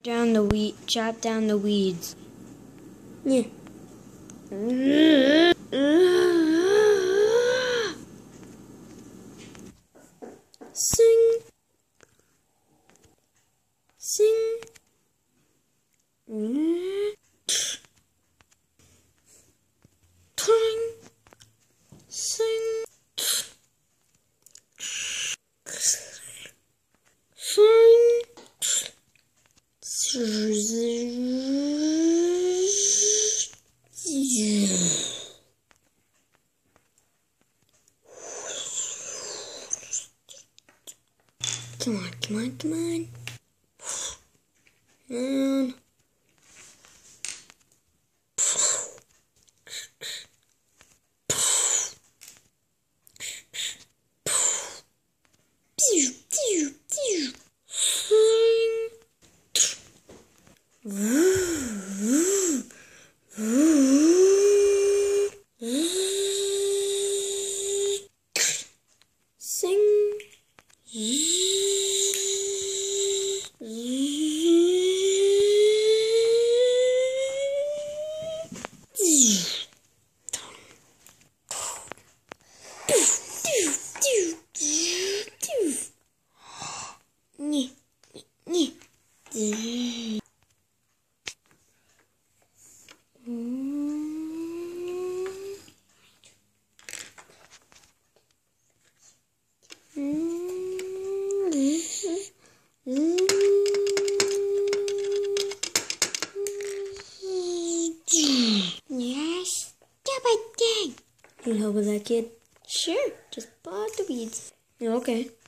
Chop down the weeds. Yeah. Sing. Sing. Twang. Sing. Fine. Come on, come on, come on. And sing. Yes. Need help with that, kid? Sure. Just pull out the weeds. Okay.